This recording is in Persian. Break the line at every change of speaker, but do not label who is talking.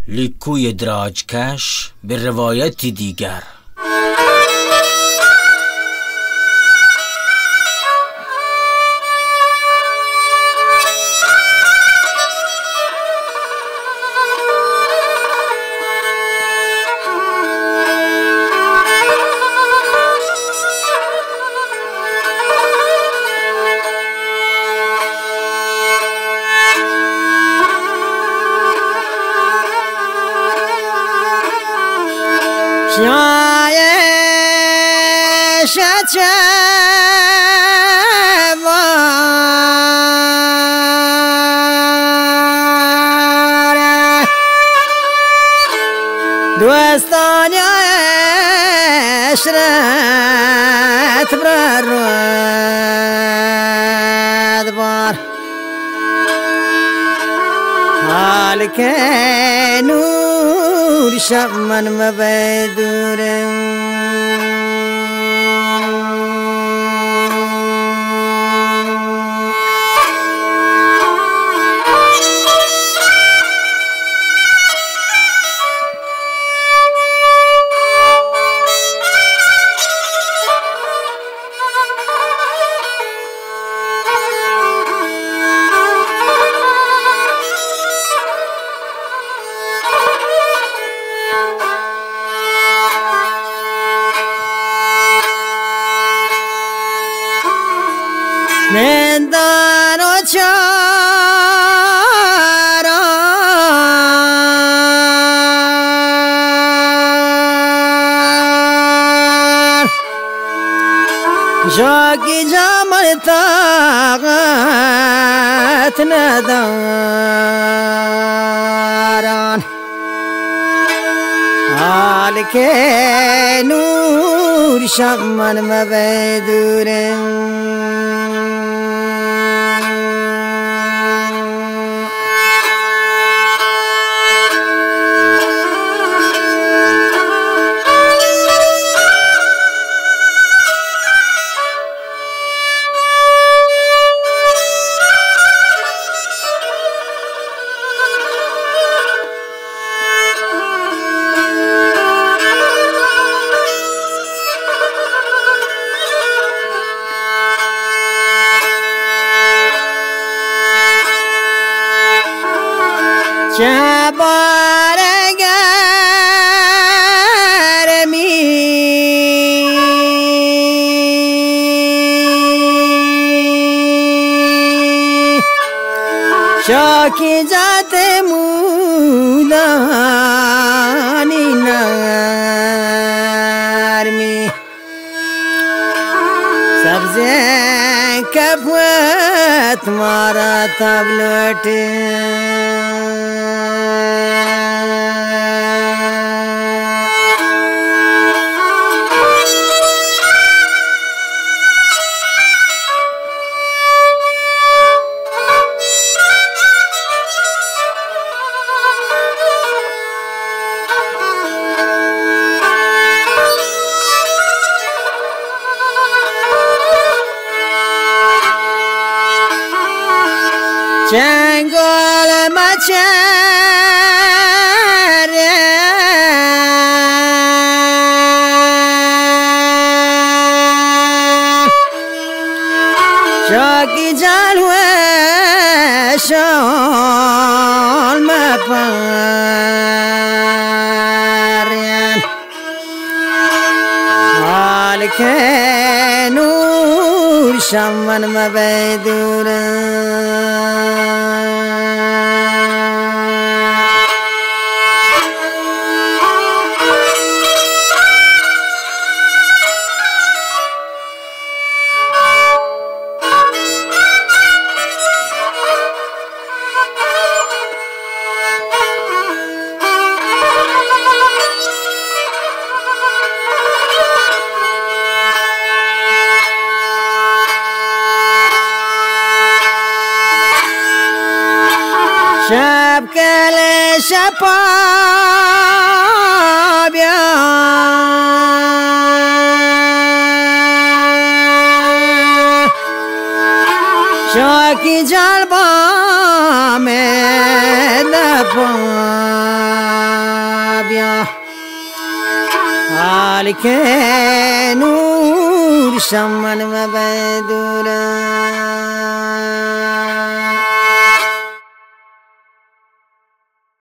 لیکوی دراجکش به روایتی دیگر.
دوستان عشرت برد بار حال که نور شب من مبدورم من دانو چاران جاکی جامل طاقت نداران حال که نور شب من مبدورم چه بارگرمی شاکی جات مولانی نرمی سبزه کپوت مارا تبلوٹ چنگال مچره شاکی جلوه شال مپرین حال که نور شمن مبدورم شب کل شپا بیا شاکی جلبا میں نپا بیا حالی که نور شمن مبدورم